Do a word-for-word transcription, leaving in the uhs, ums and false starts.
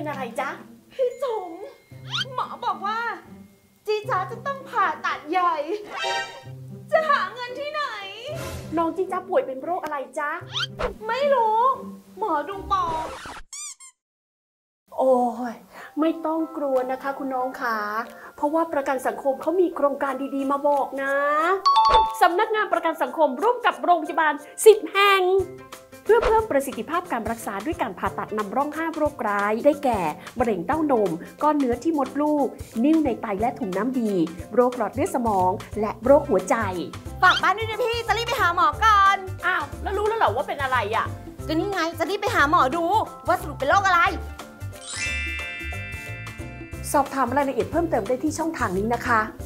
เป็นอะไรจ๊ะพี่จุ๋มหมอบอกว่าจีจ๋าจะต้องผ่าตัดใหญ่จะหาเงินที่ไหนน้องจีจ้าป่วยเป็นโรคอะไรจ๊ะไม่รู้หมอดูบอกโอ้ยไม่ต้องกลัวนะคะคุณน้องขาเพราะว่าประกันสังคมเขามีโครงการดีๆมาบอกนะสำนักงานประกันสังคมร่วมกับโรงพยาบาลสิบแห่งเพื่อเพิ่มประสิทธิภาพการรักษาด้วยการผ่าตัดนำร่องห้าโรคร้ายได้แก่มะเร็งเต้านมก้อนเนื้อที่มดลูกนิ่วในไตและถุงน้ำดีโรคหลอดเลือดสมองและโรคหัวใจฝากบ้านด้วยนะพี่จะรีบไปหาหมอก่อนอ้าวแล้วรู้แล้วเหรอว่าเป็นอะไรอ่ะก็นี่ไงจะรีบไปหาหมอดูว่าสรุปเป็นโรคอะไรสอบถามรายละเอียดเพิ่มเติมได้ที่ช่องทางนี้นะคะ